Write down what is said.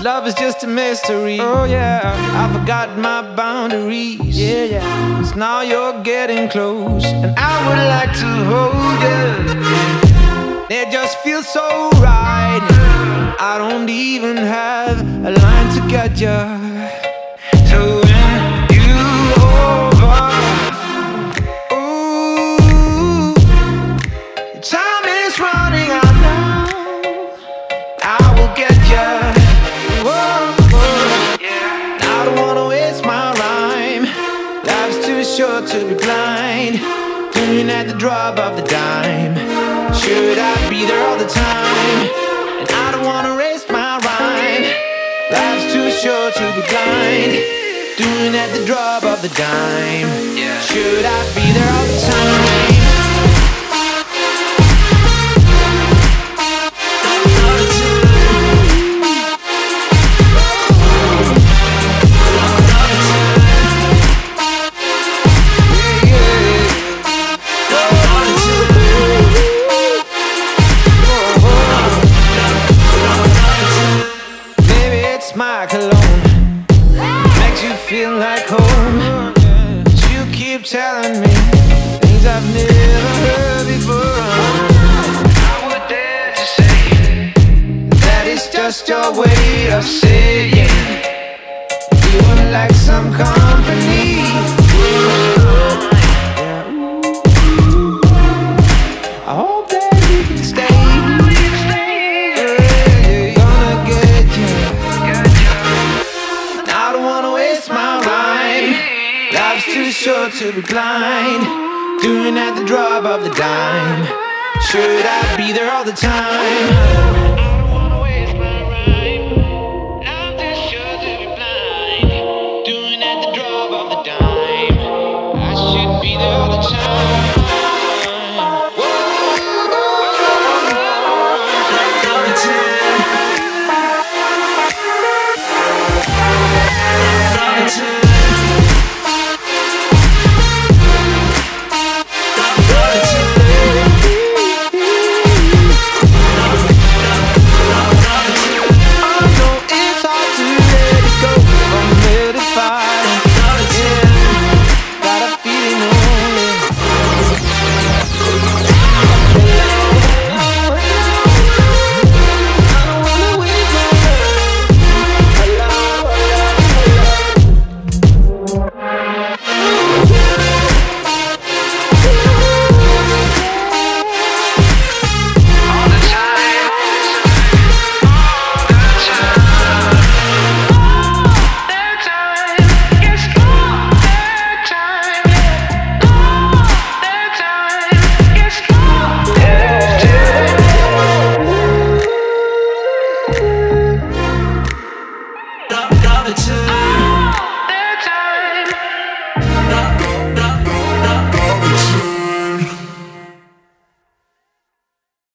love is just a mystery. Oh yeah, I forgot my boundaries. Yeah, yeah. 'Cause now you're getting close, and I would like to hold you. It just feels so right. I don't even have a line to get you to win you over. Ooh, time is running out now. I will get you. I don't wanna waste my rhyme. Life's too short to be blind, doing at the drop of the dime. Should I be there all the time? And I don't wanna waste my rhyme. Life's too short to be blind, doing at the drop of the dime. Should I be there all the time? My cologne makes you feel like home, but you keep telling me things I've never heard before. I would dare to say that it's just your way of saying you would like some company. I hope that you can stay. Life's too short to be blind, doing at the drop of the dime. Should I be there all the time? I don't wanna waste my rhyme. Life's too short to be blind, doing at the drop of the dime. I should be there all the time. Love it too.